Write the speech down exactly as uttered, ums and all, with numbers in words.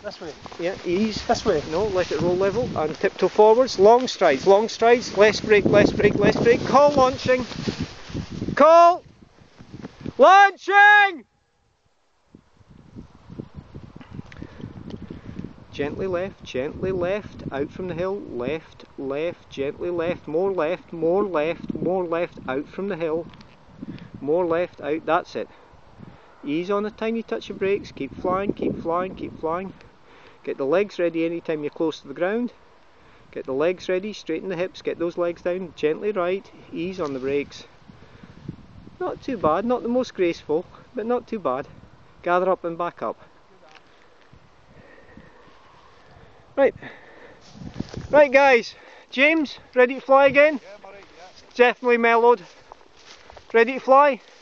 This way. Yeah, ease. This way. No, let it roll level and tiptoe forwards. Long strides, long strides. Less brake, less brake, less brake. Call launching. Call! Launching! Gently left, gently left, out from the hill, left, left, gently left, more left, more left, more left, out from the hill, more left, out, that's it. Ease on the time you touch the brakes, keep flying, keep flying, keep flying. Get the legs ready anytime you're close to the ground. Get the legs ready, straighten the hips, get those legs down, gently right, ease on the brakes. Not too bad, not the most graceful, but not too bad. Gather up and back up. Right, right guys, James, ready to fly again? Yeah, I'm alright, yeah. Definitely mellowed. Ready to fly?